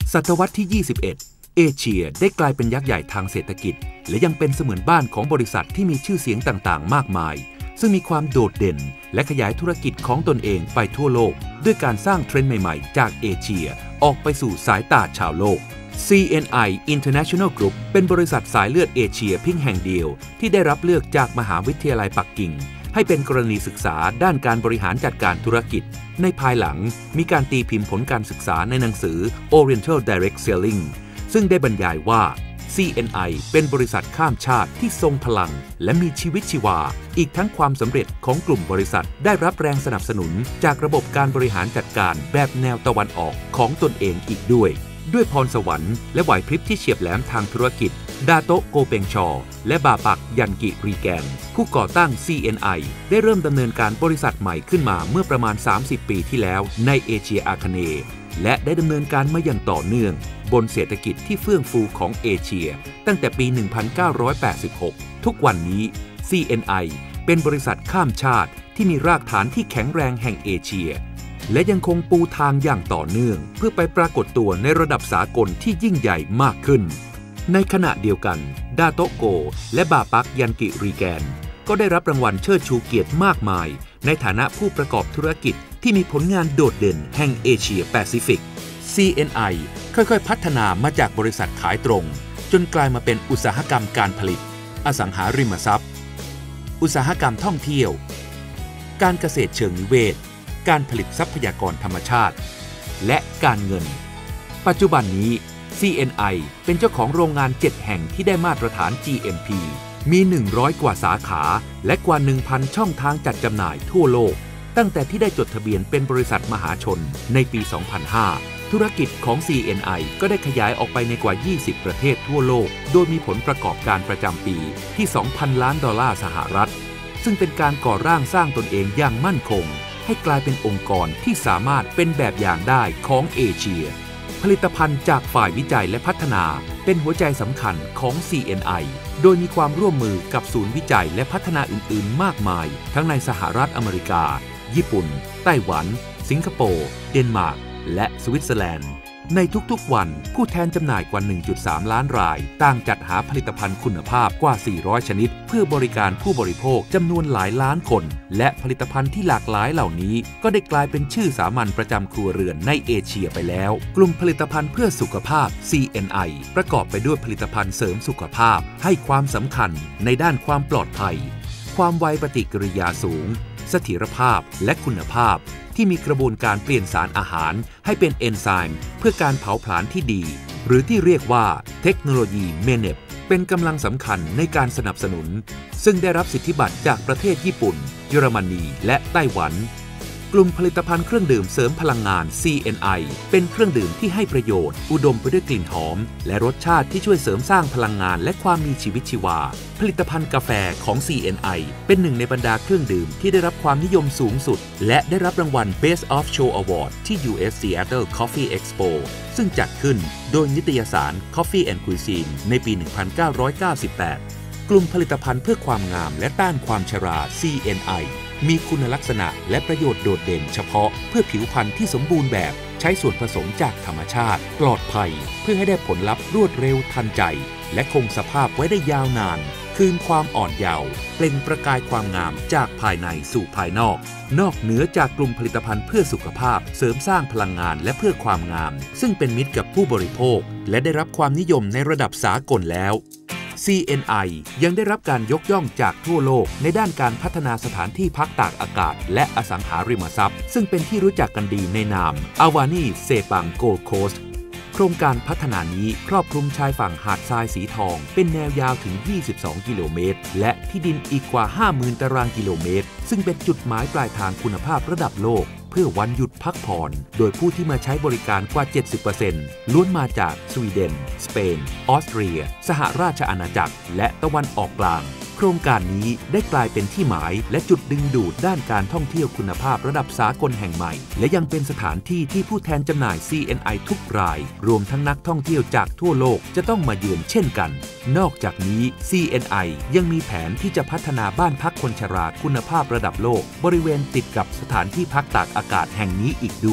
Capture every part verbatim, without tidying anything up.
ศตวรรษที่ ยี่สิบเอ็ด เอเชียได้กลายเป็นยักษ์ใหญ่ทางเศรษฐกิจและยังเป็นเสมือนบ้านของบริษัทที่มีชื่อเสียงต่างๆมากมายซึ่งมีความโดดเด่นและขยายธุรกิจของตนเองไปทั่วโลกด้วยการสร้างเทรนด์ใหม่ๆจากเอเชียออกไปสู่สายตาชาวโลก ซี เอ็น ไอ International Group เป็นบริษัทสายเลือดเอเชียเพียงแห่งเดียวที่ได้รับเลือกจากมหาวิทยาลัยปักกิ่งให้เป็นกรณีศึกษาด้านการบริหารจัดการธุรกิจในภายหลังมีการตีพิมพ์ผลการศึกษาในหนังสือ Oriental Direct Selling ซึ่งได้บรรยายว่า ซี เอ็น ไอ เป็นบริษัทข้ามชาติที่ทรงพลังและมีชีวิตชีวาอีกทั้งความสำเร็จของกลุ่มบริษัทได้รับแรงสนับสนุนจากระบบการบริหารจัดการแบบแนวตะวันออกของตนเองอีกด้วยด้วยพรสวรรค์และไหวพริบที่เฉียบแหลมทางธุรกิจดาโตะโกเปงชอและบาปักยันกิรีแกนผู้ก่อตั้ง ซี เอ็น ไอ ได้เริ่มดำเนินการบริษัทใหม่ขึ้นมาเมื่อประมาณสามสิบปีที่แล้วในเอเชียอาคเนย์และได้ดำเนินการมาอย่างต่อเนื่องบนเศรษฐกิจที่เฟื่องฟูของเอเชียตั้งแต่ปี หนึ่งพันเก้าร้อยแปดสิบหก ทุกวันนี้ ซี เอ็น ไอ เป็นบริษัทข้ามชาติที่มีรากฐานที่แข็งแรงแห่งเอเชียและยังคงปูทางอย่างต่อเนื่องเพื่อไปปรากฏตัวในระดับสากลที่ยิ่งใหญ่มากขึ้นในขณะเดียวกันดาโตะโกและบาปักยันกิรีแกนก็ได้รับรางวัลเชิดชูเกียรติมากมายในฐานะผู้ประกอบธุรกิจที่มีผลงานโดดเด่นแห่งเอเชียแปซิฟิก ซี เอ็น ไอ ค่อยๆพัฒนามาจากบริษัทขายตรงจนกลายมาเป็นอุตสาหกรรมการผลิตอสังหาริมทรัพย์อุตสาหกรรมท่องเที่ยวการเกษตรเชิงนิเวศการผลิตทรัพยากรธรรมชาติและการเงินปัจจุบันนี้ ซี เอ็น ไอ เป็นเจ้าของโรงงานเจ็ดแห่งที่ได้มาตรฐาน จี เอ็ม พี มีหนึ่งร้อยกว่าสาขาและกว่า หนึ่งพัน ช่องทางจัดจำหน่ายทั่วโลกตั้งแต่ที่ได้จดทะเบียนเป็นบริษัทมหาชนในปี สองพันห้า ธุรกิจของ ซี เอ็น ไอ ก็ได้ขยายออกไปในกว่า ยี่สิบ ประเทศทั่วโลกโดยมีผลประกอบการประจำปีที่ สองพัน ล้านดอลลาร์สหรัฐซึ่งเป็นการก่อร่างสร้างตนเองอย่างมั่นคงให้กลายเป็นองค์กรที่สามารถเป็นแบบอย่างได้ของเอเชียผลิตภัณฑ์จากฝ่ายวิจัยและพัฒนาเป็นหัวใจสำคัญของ ซี เอ็น ไอ โดยมีความร่วมมือกับศูนย์วิจัยและพัฒนาอื่นๆมากมายทั้งในสหรัฐอเมริกาญี่ปุ่นไต้หวันสิงคโปร์เดนมาร์กและสวิตเซอร์แลนด์ในทุกๆวันผู้แทนจำหน่ายกว่า หนึ่งจุดสาม ล้านรายต่างจัดหาผลิตภัณฑ์คุณภาพกว่า สี่ร้อย ชนิดเพื่อบริการผู้บริโภคจำนวนหลายล้านคนและผลิตภัณฑ์ที่หลากหลายเหล่านี้ก็ได้กลายเป็นชื่อสามัญประจำครัวเรือนในเอเชียไปแล้วกลุ่มผลิตภัณฑ์เพื่อสุขภาพ ซี เอ็น ไอ ประกอบไปด้วยผลิตภัณฑ์เสริมสุขภาพให้ความสำคัญในด้านความปลอดภัยความไวปฏิกิริยาสูงเสถียรภาพและคุณภาพที่มีกระบวนการเปลี่ยนสารอาหารให้เป็นเอนไซม์เพื่อการเผาผลาญที่ดีหรือที่เรียกว่าเทคโนโลยีเมเนปเป็นกำลังสำคัญในการสนับสนุนซึ่งได้รับสิทธิบัตรจากประเทศญี่ปุ่นเยอรมนีและไต้หวันกลุ่มผลิตภัณฑ์เครื่องดื่มเสริมพลังงาน ซี เอ็น ไอ เป็นเครื่องดื่มที่ให้ประโยชน์อุดมไปด้วยกลิ่นหอมและรสชาติที่ช่วยเสริมสร้างพลังงานและความมีชีวิตชีวาผลิตภัณฑ์กาแฟของ ซี เอ็น ไอ เป็นหนึ่งในบรรดาเครื่องดื่มที่ได้รับความนิยมสูงสุดและได้รับรางวัล Best of Show Award ที่ ยู เอส Seattle Coffee Expo ซึ่งจัดขึ้นโดยนิตยสาร Coffee and Cuisine ในปี หนึ่งพันเก้าร้อยเก้าสิบแปด กลุ่มผลิตภัณฑ์เพื่อความงามและต้านความชรา ซี เอ็น ไอมีคุณลักษณะและประโยชน์โดดเด่นเฉพาะเพื่อผิวพรรณที่สมบูรณ์แบบใช้ส่วนผสมจากธรรมชาติปลอดภัยเพื่อให้ได้ผลลัพธ์รวดเร็วทันใจและคงสภาพไว้ได้ยาวนานคืนความอ่อนเยาว์เปล่งประกายความงามจากภายในสู่ภายนอกนอกเหนือจากกลุ่มผลิตภัณฑ์เพื่อสุขภาพเสริมสร้างพลังงานและเพื่อความงามซึ่งเป็นมิตรกับผู้บริโภคและได้รับความนิยมในระดับสากลแล้วซี เอ็น ไอ ยังได้รับการยกย่องจากทั่วโลกในด้านการพัฒนาสถานที่พักตากอากาศและอสังหาริมทรัพย์ซึ่งเป็นที่รู้จักกันดีในนาม Awani Sepang Gold Coast โครงการพัฒนานี้ครอบคลุมชายฝั่งหาดทรายสีทองเป็นแนวยาวถึงยี่สิบสองกิโลเมตรและที่ดินอีกกว่า ห้าหมื่น ตารางกิโลเมตรซึ่งเป็นจุดหมายปลายทางคุณภาพระดับโลกเพื่อวันหยุดพักผ่อนโดยผู้ที่มาใช้บริการกว่า เจ็ดสิบเปอร์เซ็นต์ ล้วนมาจากสวีเดนสเปนออสเตรียสหราชอาณาจักรและตะวันออกกลางโครงการนี้ได้กลายเป็นที่หมายและจุดดึงดูดด้านการท่องเที่ยวคุณภาพระดับสากลแห่งใหม่และยังเป็นสถานที่ที่ผู้แทนจำหน่าย ซี เอ็น ไอ ทุกรายรวมทั้งนักท่องเที่ยวจากทั่วโลกจะต้องมาเยือนเช่นกันนอกจากนี้ ซี เอ็น ไอ ยังมีแผนที่จะพัฒนาบ้านพักคนชราคุณภาพระดับโลกบริเวณติดกับสถานที่พักตากอากาศแห่งนี้อีกด้วย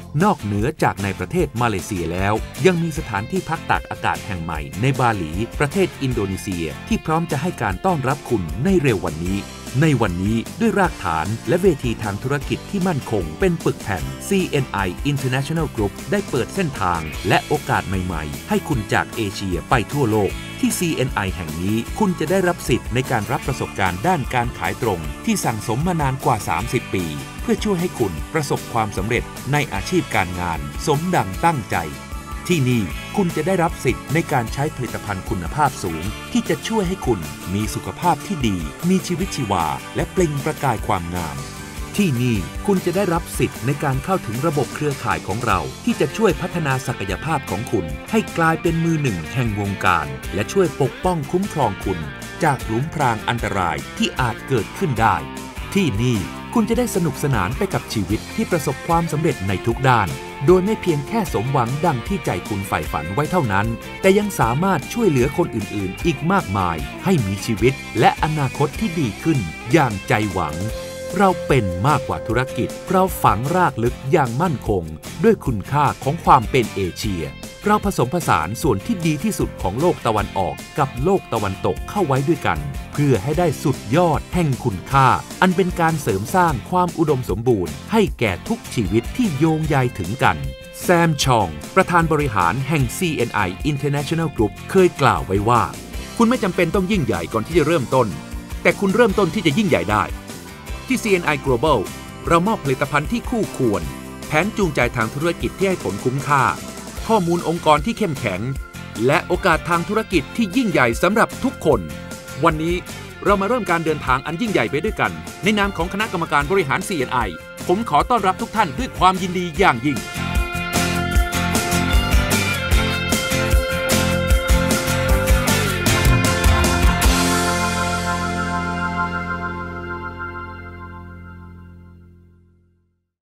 นอกเหนือจากในประเทศมาเลเซียแล้วยังมีสถานที่พักตากอากาศแห่งใหม่ในบาหลีประเทศอินโดนีเซียที่พร้อมจะให้การต้อนรับคุณในเร็ววันนี้ในวันนี้ด้วยรากฐานและเวทีทางธุรกิจที่มั่นคงเป็นปึกแผ่น ซี เอ็น ไอ International Group ได้เปิดเส้นทางและโอกาสใหม่ๆให้คุณจากเอเชียไปทั่วโลกที่ ซี เอ็น ไอ แห่งนี้คุณจะได้รับสิทธิ์ในการรับประสบการณ์ด้านการขายตรงที่สั่งสมมานานกว่าสามสิบปีเพื่อช่วยให้คุณประสบความสำเร็จในอาชีพการงานสมดังตั้งใจที่นี่คุณจะได้รับสิทธิ์ในการใช้ผลิตภัณฑ์คุณภาพสูงที่จะช่วยให้คุณมีสุขภาพที่ดีมีชีวิตชีวาและเปล่งประกายความงามที่นี่คุณจะได้รับสิทธิ์ในการเข้าถึงระบบเครือข่ายของเราที่จะช่วยพัฒนาศักยภาพของคุณให้กลายเป็นมือหนึ่งแห่งวงการและช่วยปกป้องคุ้มครองคุณจากหลุมพรางอันตรายที่อาจเกิดขึ้นได้ที่นี่คุณจะได้สนุกสนานไปกับชีวิตที่ประสบความสำเร็จในทุกด้านโดยไม่เพียงแค่สมหวังดังที่ใจคุณใฝ่ฝันไว้เท่านั้นแต่ยังสามารถช่วยเหลือคนอื่นๆอีกมากมายให้มีชีวิตและอนาคตที่ดีขึ้นอย่างใจหวังเราเป็นมากกว่าธุรกิจเราฝังรากลึกอย่างมั่นคงด้วยคุณค่าของความเป็นเอเชียเราผสมผสานส่วนที่ดีที่สุดของโลกตะวันออกกับโลกตะวันตกเข้าไว้ด้วยกันเพื่อให้ได้สุดยอดแห่งคุณค่าอันเป็นการเสริมสร้างความอุดมสมบูรณ์ให้แก่ทุกชีวิตที่โยงใยถึงกันแซมชองประธานบริหารแห่ง ซี เอ็น ไอ International Group เคยกล่าวไว้ว่าคุณไม่จำเป็นต้องยิ่งใหญ่ก่อนที่จะเริ่มต้นแต่คุณเริ่มต้นที่จะยิ่งใหญ่ได้ที่ ซี เอ็น ไอ Global เรามอบผลิตภัณฑ์ที่คู่ควรแผนจูงใจทางธุรกิจที่ให้ผลคุ้มค่าข้อมูลองค์กรที่เข้มแข็งและโอกาสทางธุรกิจที่ยิ่งใหญ่สำหรับทุกคนวันนี้เรามาเริ่มการเดินทางอันยิ่งใหญ่ไปด้วยกันในนามของคณะกรรมการบริหาร ซี เอ็น ไอ ผมขอต้อนรับทุกท่านด้วยความยินดีอย่างยิ่ง